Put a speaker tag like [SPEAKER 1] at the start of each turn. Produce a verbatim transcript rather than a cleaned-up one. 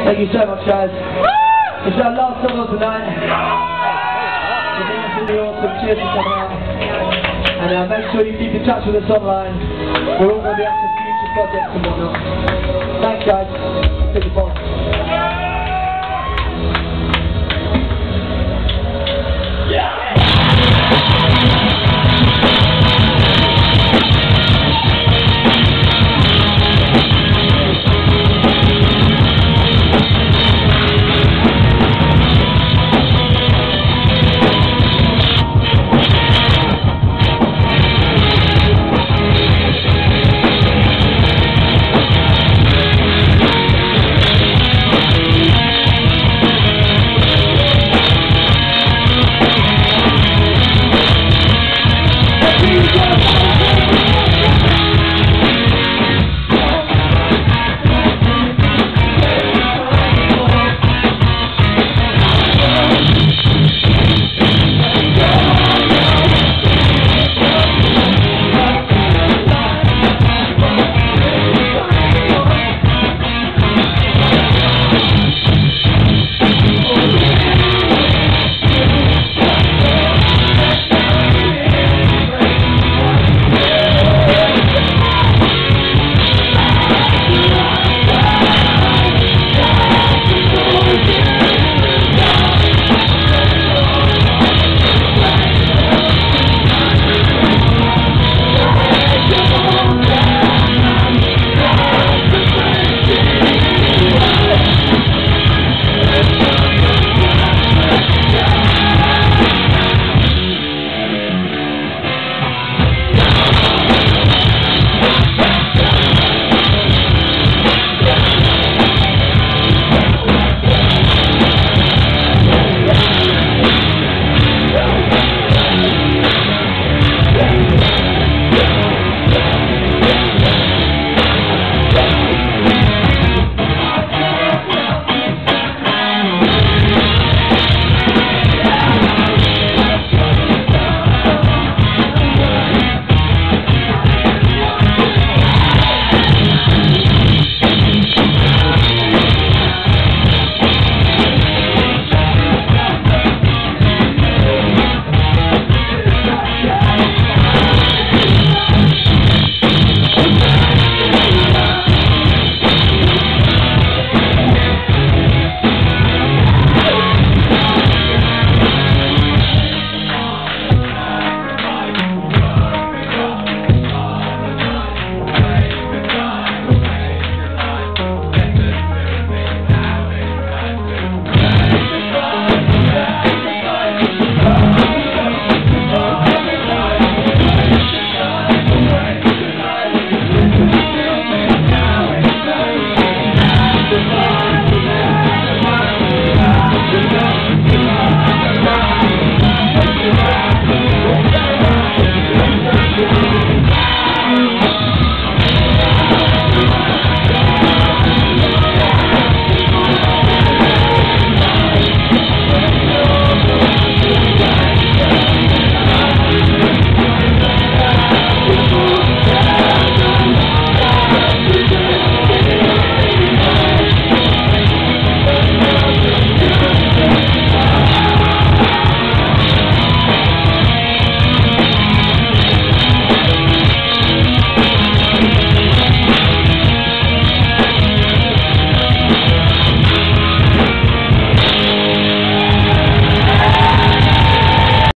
[SPEAKER 1] Thank you so much, guys. It's our last song of the night. It's absolutely awesome. Cheers for coming out. And uh, make sure you keep in touch with us online. We're all going to be up for future projects and whatnot. Thanks, guys. Take the boss.